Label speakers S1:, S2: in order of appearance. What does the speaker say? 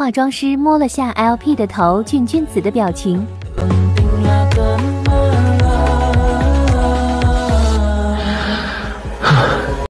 S1: 化妆师摸了下 LP 的头，俊君子的表情。